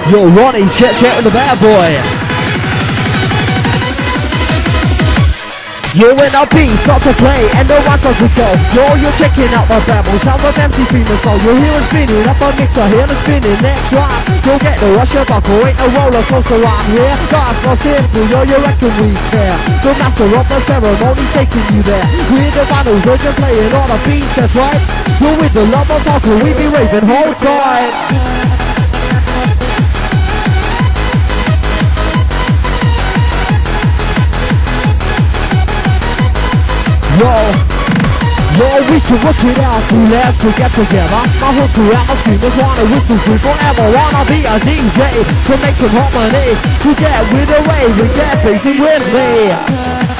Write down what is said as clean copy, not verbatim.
Yo, Ronnie, check with the bad boy. You and our beats start to play, and the one starts to go. Yo, you're checking out my babble, sound of MC female soul. You're hearing spinning, up a mixer, hear the spinning. Next rhyme, you'll get the rush of buckle. Ain't a roller coaster rhyme here. God's not simple, yo, you reckon we care. The master of the ceremony taking you there. We're the finals, we're just playing on the beats, that's right. You're with the love of buckle, we be raving whole time. Yo, we can work it out, we left to get together. My whole crew out, my screamers wanna whistle, we forever wanna be a DJ to make some harmony. To get with the wave, we get facing with me.